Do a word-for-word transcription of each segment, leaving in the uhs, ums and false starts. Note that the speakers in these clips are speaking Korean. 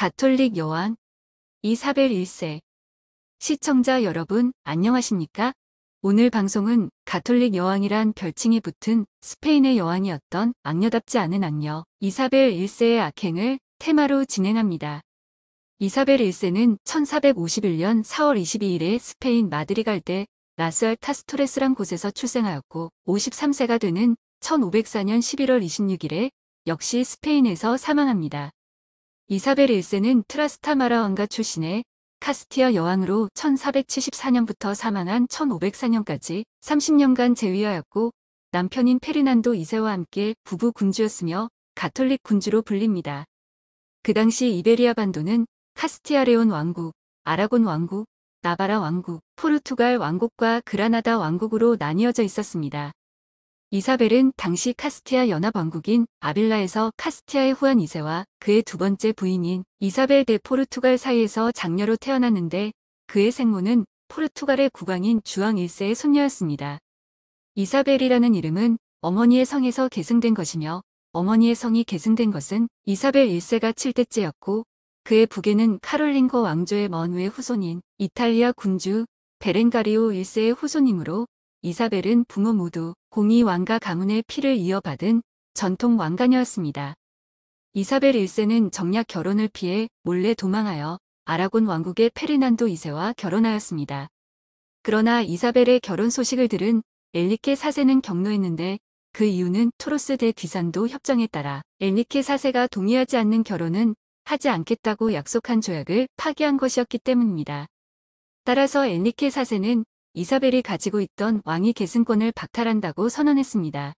가톨릭 여왕 이사벨 일 세. 시청자 여러분, 안녕하십니까? 오늘 방송은 가톨릭 여왕이란 별칭이 붙은 스페인의 여왕이었던 악녀답지 않은 악녀 이사벨 일 세의 악행을 테마로 진행합니다. 이사벨 일 세는 천사백오십일 년 사월 이십이일에 스페인 마드리 갈대 라스알 카스토레스란 곳에서 출생하였고 오십삼 세가 되는 천오백사 년 십일월 이십육일에 역시 스페인에서 사망합니다. 이사벨 일 세는 트라스타마라 왕가 출신의 카스티아 여왕으로 천사백칠십사 년부터 사망한 천오백사 년까지 삼십 년간 재위하였고 남편인 페르난도 이 세와 함께 부부 군주였으며 가톨릭 군주로 불립니다. 그 당시 이베리아 반도는 카스티아 레온 왕국, 아라곤 왕국, 나바라 왕국, 포르투갈 왕국과 그라나다 왕국으로 나뉘어져 있었습니다. 이사벨은 당시 카스티아 연합왕국인 아빌라에서 카스티아의 후안 이 세와 그의 두 번째 부인인 이사벨 데 포르투갈 사이에서 장녀로 태어났는데 그의 생모는 포르투갈의 국왕인 주앙 일 세의 손녀였습니다. 이사벨이라는 이름은 어머니의 성에서 계승된 것이며 어머니의 성이 계승된 것은 이사벨 일 세가 칠 대째였고 그의 부계는 카롤링거 왕조의 먼 후의 후손인 이탈리아 군주 베렌가리오 일 세의 후손이므로 이사벨은 부모 모두 공이 왕가 가문의 피를 이어받은 전통 왕가녀였습니다. 이사벨 일 세는 정략 결혼을 피해 몰래 도망하여 아라곤 왕국의 페르난도 이 세와 결혼하였습니다. 그러나 이사벨의 결혼 소식을 들은 엔리케 사 세는 격노했는데 그 이유는 토로스 대 귀산도 협정에 따라 엔리케 사 세가 동의하지 않는 결혼은 하지 않겠다고 약속한 조약을 파기한 것이었기 때문입니다. 따라서 엔리케 사 세는 이사벨이 가지고 있던 왕위 계승권을 박탈한다고 선언했습니다.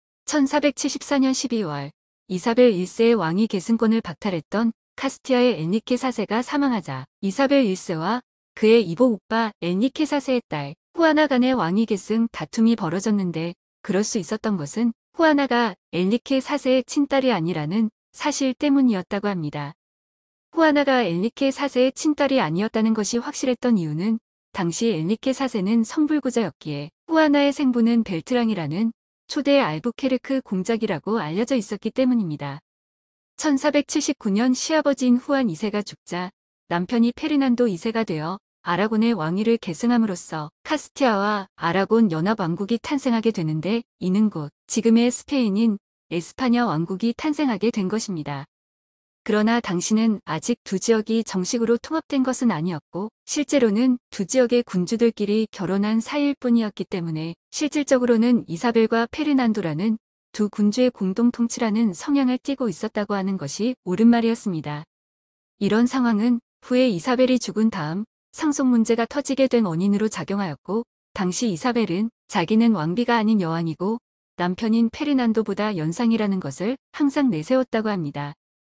천사백칠십사 년 십이월 이사벨 일 세의 왕위 계승권을 박탈했던 카스티아의 엔리케 사 세가 사망하자 이사벨 일 세와 그의 이복 오빠 엔리케 사 세의 딸 후아나 간의 왕위 계승 다툼이 벌어졌는데 그럴 수 있었던 것은 후아나가 엔리케 사 세의 친딸이 아니라는 사실 때문이었다고 합니다. 후아나가 엔리케 사 세의 친딸이 아니었다는 것이 확실했던 이유는 당시 엔리케 사 세는 성불구자였기에 후아나의 생부는 벨트랑이라는 초대 알부케르크 공작이라고 알려져 있었기 때문입니다. 천사백칠십구 년 시아버지인 후안 이 세가 죽자 남편이 페르난도 이 세가 되어 아라곤의 왕위를 계승함으로써 카스티아와 아라곤 연합왕국이 탄생하게 되는데 이는 곧 지금의 스페인인 에스파냐 왕국이 탄생하게 된 것입니다. 그러나 당시는 아직 두 지역이 정식으로 통합된 것은 아니었고 실제로는 두 지역의 군주들끼리 결혼한 사이일 뿐이었기 때문에 실질적으로는 이사벨과 페르난도라는 두 군주의 공동 통치라는 성향을 띠고 있었다고 하는 것이 옳은 말이었습니다. 이런 상황은 후에 이사벨이 죽은 다음 상속 문제가 터지게 된 원인으로 작용하였고 당시 이사벨은 자기는 왕비가 아닌 여왕이고 남편인 페르난도보다 연상이라는 것을 항상 내세웠다고 합니다.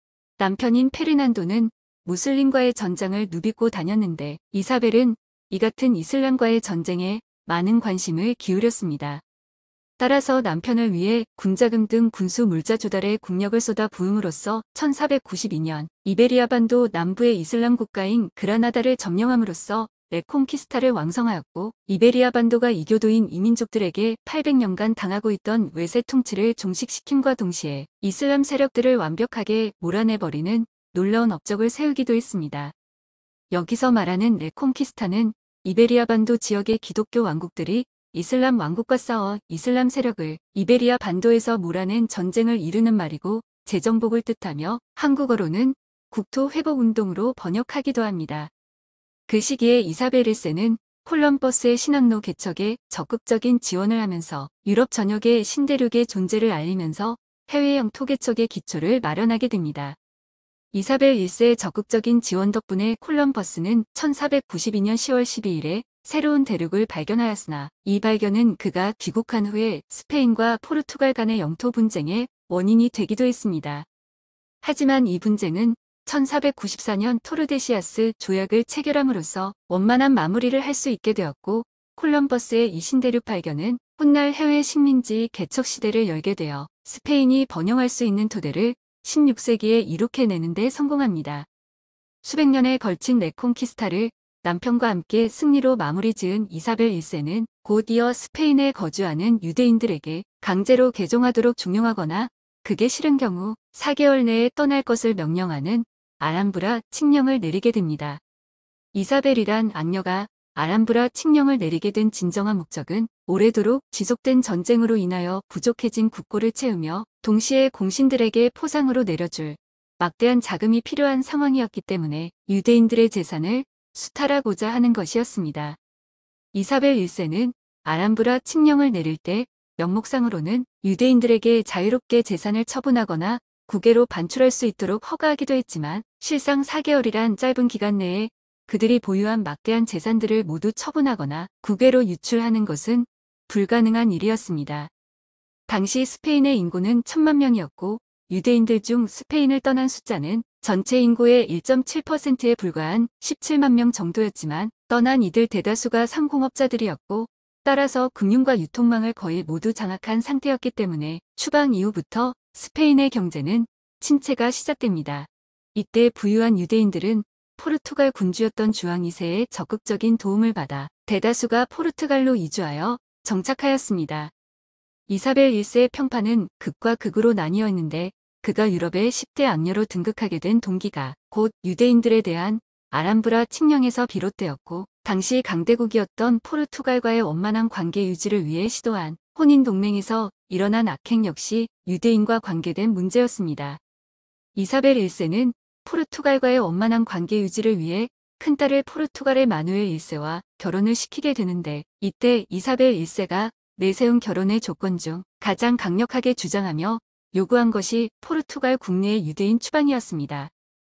남편인 페르난도는 무슬림과의 전장을 누비고 다녔는데 이사벨은 이 같은 이슬람과의 전쟁에 많은 관심을 기울였습니다. 따라서 남편을 위해 군자금 등 군수 물자 조달에 국력을 쏟아 부음으로써 천사백구십이 년 이베리아 반도 남부의 이슬람 국가인 그라나다를 점령함으로써 레콩키스타를 왕성하였고 이베리아 반도가 이교도인 이민족들에게 팔백 년간 당하고 있던 외세 통치를 종식시킴과 동시에 이슬람 세력들을 완벽하게 몰아내버리는 놀라운 업적을 세우기도 했습니다. 여기서 말하는 레콩키스타는 이베리아 반도 지역의 기독교 왕국들이 이슬람 왕국과 싸워 이슬람 세력을 이베리아 반도에서 몰아낸 전쟁을 이루는 말이고 재정복을 뜻하며 한국어로는 국토 회복 운동으로 번역하기도 합니다. 그 시기에 이사벨 일 세는 콜럼버스의 신항로 개척에 적극적인 지원을 하면서 유럽 전역의 신대륙의 존재를 알리면서 해외 영토 개척의 기초를 마련하게 됩니다. 이사벨 일 세의 적극적인 지원 덕분에 콜럼버스는 천사백구십이 년 시월 십이일에 새로운 대륙을 발견하였으나 이 발견은 그가 귀국한 후에 스페인과 포르투갈 간의 영토 분쟁의 원인이 되기도 했습니다. 하지만 이 분쟁은 천사백구십사 년 토르데시아스 조약을 체결함으로써 원만한 마무리를 할 수 있게 되었고 콜럼버스의 이 신대륙 발견은 훗날 해외 식민지 개척 시대를 열게 되어 스페인이 번영할 수 있는 토대를 십육 세기에 이룩해내는 데 성공합니다. 수백 년에 걸친 레콩키스타를 남편과 함께 승리로 마무리 지은 이사벨 일 세는 곧 이어 스페인에 거주하는 유대인들에게 강제로 개종하도록 종용하거나 그게 싫은 경우 사 개월 내에 떠날 것을 명령하는 아람브라 칙령을 내리게 됩니다. 이사벨이란 악녀가 아람브라 칙령을 내리게 된 진정한 목적은 오래도록 지속된 전쟁으로 인하여 부족해진 국고를 채우며 동시에 공신들에게 포상으로 내려줄 막대한 자금이 필요한 상황이었기 때문에 유대인들의 재산을 수탈하고자 하는 것이었습니다. 이사벨 일 세는 아람브라 칙령을 내릴 때 명목상으로는 유대인들에게 자유롭게 재산을 처분하거나 국외로 반출할 수 있도록 허가하기도 했지만 실상 사 개월이란 짧은 기간 내에 그들이 보유한 막대한 재산들을 모두 처분하거나 국외로 유출하는 것은 불가능한 일이었습니다. 당시 스페인의 인구는 천만 명이었고 유대인들 중 스페인을 떠난 숫자는 전체 인구의 일 점 칠 퍼센트에 불과한 십칠만 명 정도였지만 떠난 이들 대다수가 상공업자들이었고 따라서 금융과 유통망을 거의 모두 장악한 상태였기 때문에 추방 이후부터 스페인의 경제는 침체가 시작됩니다. 이때 부유한 유대인들은 포르투갈 군주였던 주왕 이 세의 적극적인 도움을 받아 대다수가 포르투갈로 이주하여 정착하였습니다. 이사벨 일 세의 평판은 극과 극으로 나뉘었는데 그가 유럽의 십 대 악녀로 등극하게 된 동기가 곧 유대인들에 대한 아람브라 칙령에서 비롯되었고 당시 강대국이었던 포르투갈과의 원만한 관계 유지를 위해 시도한 혼인동맹에서 일어난 악행 역시 유대인과 관계된 문제였습니다. 이사벨 일 세는 포르투갈과의 원만한 관계 유지를 위해 큰딸을 포르투갈의 마누엘 일 세와 결혼을 시키게 되는데 이때 이사벨 일 세가 내세운 결혼의 조건 중 가장 강력하게 주장하며 요구한 것이 포르투갈 국내의 유대인 추방이었습니다.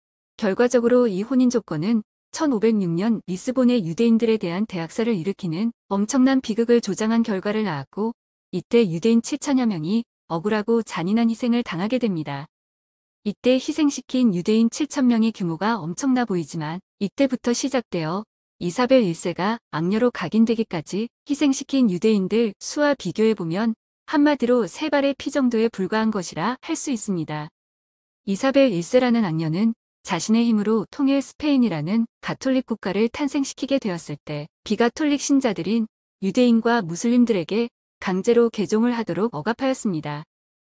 결과적으로 이 혼인 조건은 천오백육 년 리스본의 유대인들에 대한 대학살을 일으키는 엄청난 비극을 조장한 결과를 낳았고 이때 유대인 칠천여 명이 억울하고 잔인한 희생을 당하게 됩니다. 이때 희생시킨 유대인 칠천 명의 규모가 엄청나 보이지만 이때부터 시작되어 이사벨 일 세가 악녀로 각인되기까지 희생시킨 유대인들 수와 비교해보면 한마디로 세 발의 피 정도에 불과한 것이라 할 수 있습니다. 이사벨 일 세라는 악녀는 자신의 힘으로 통일 스페인이라는 가톨릭 국가를 탄생시키게 되었을 때 비가톨릭 신자들인 유대인과 무슬림들에게 강제로 개종을 하도록 억압하였습니다.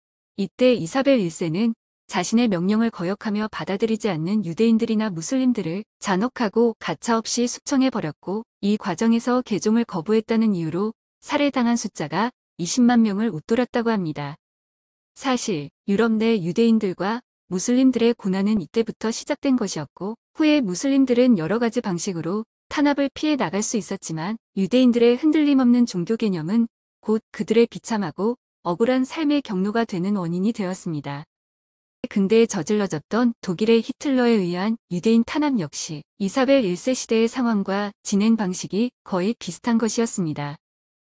이때 이사벨 일 세는 자신의 명령을 거역하며 받아들이지 않는 유대인들이나 무슬림들을 잔혹하고 가차없이 숙청해버렸고 이 과정에서 개종을 거부했다는 이유로 살해당한 숫자가 이십만 명을 웃돌았다고 합니다. 사실 유럽 내 유대인들과 무슬림들의 고난은 이때부터 시작된 것이었고 후에 무슬림들은 여러 가지 방식으로 탄압을 피해 나갈 수 있었지만 유대인들의 흔들림 없는 종교 개념은 곧 그들의 비참하고 억울한 삶의 경로가 되는 원인이 되었습니다. 근대에 저질러졌던 독일의 히틀러에 의한 유대인 탄압 역시 이사벨 일 세 시대의 상황과 진행 방식이 거의 비슷한 것이었습니다.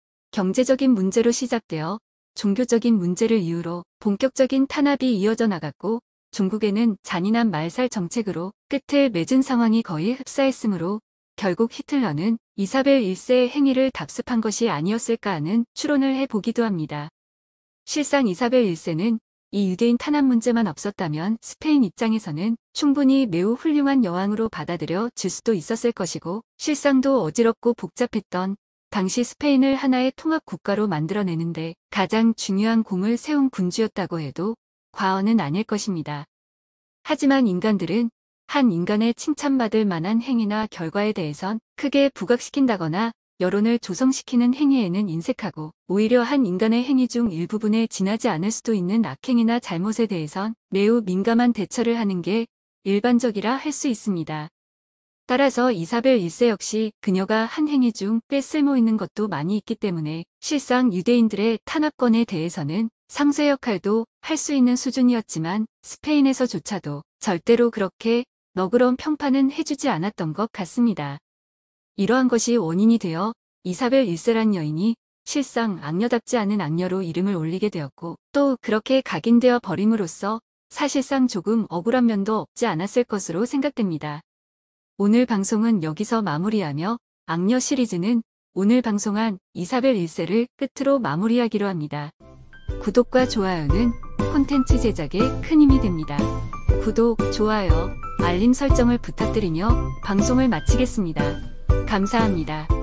경제적인 문제로 시작되어 종교적인 문제를 이유로 본격적인 탄압이 이어져 나갔고 중국에는 잔인한 말살 정책으로 끝을 맺은 상황이 거의 흡사했으므로 결국 히틀러는 이사벨 일 세의 행위를 답습한 것이 아니었을까 하는 추론을 해보기도 합니다. 실상 이사벨 일 세는 이 유대인 탄압 문제만 없었다면 스페인 입장에서는 충분히 매우 훌륭한 여왕으로 받아들여 질 수도 있었을 것이고 실상도 어지럽고 복잡했던 당시 스페인을 하나의 통합 국가로 만들어내는데 가장 중요한 공을 세운 군주였다고 해도 과언은 아닐 것입니다. 하지만 인간들은 한 인간의 칭찬받을 만한 행위나 결과에 대해선 크게 부각시킨다거나 여론을 조성시키는 행위에는 인색하고 오히려 한 인간의 행위 중 일부분에 지나지 않을 수도 있는 악행이나 잘못에 대해선 매우 민감한 대처를 하는 게 일반적이라 할 수 있습니다. 따라서 이사벨 일 세 역시 그녀가 한 행위 중 꽤 쓸모있는 것도 많이 있기 때문에 실상 유대인들의 탄압권에 대해서는 상쇄 역할도 할 수 있는 수준이었지만 스페인에서조차도 절대로 그렇게 너그러운 평판은 해주지 않았던 것 같습니다. 이러한 것이 원인이 되어 이사벨 일 세란 여인이 실상 악녀답지 않은 악녀로 이름을 올리게 되었고 또 그렇게 각인되어 버림으로써 사실상 조금 억울한 면도 없지 않았을 것으로 생각됩니다. 오늘 방송은 여기서 마무리하며 악녀 시리즈는 오늘 방송한 이사벨 일 세를 끝으로 마무리하기로 합니다. 구독과 좋아요는 콘텐츠 제작에 큰 힘이 됩니다. 구독, 좋아요, 알림 설정을 부탁드리며 방송을 마치겠습니다. 감사합니다.